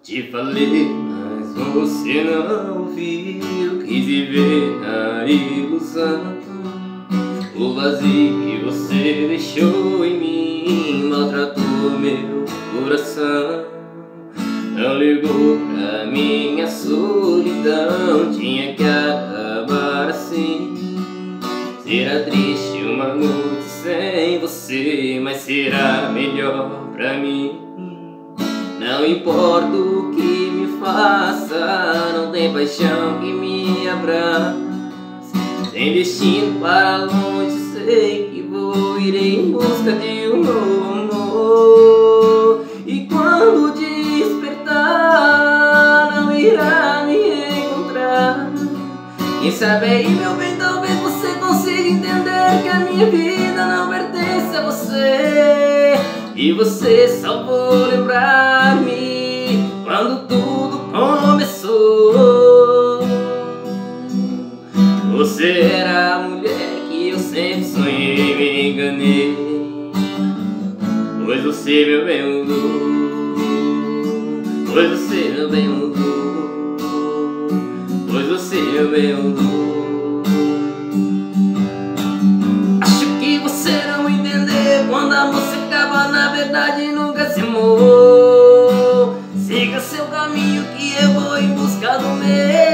Te falei, mas você não ouviu. Quis viver na ilusão. O vazio que você deixou em mim maltratou meu coração. Não ligou pra minha solidão. Tinha que acabar assim. Será triste uma noite sem você, mas será melhor pra mim. Não importa o que me faça, não tem paixão que me abrace. Sem destino para longe, sei que vou ir em busca de um novo amor. E quando despertar, não irá me encontrar. Quem sabe aí, meu bem, talvez você consiga entender que a minha vida não pertence a você. E você só vou lembrar-me quando tudo começou. Você era a mulher que eu sempre sonhei, me enganei. Pois você, meu bem, mudou. Pois você, meu bem, mudou. Pois você, meu bem, mudou. Acho que você não entendeu. Quando amor se acaba, na verdade nunca se amou. Siga seu caminho que eu vou em busca do meu.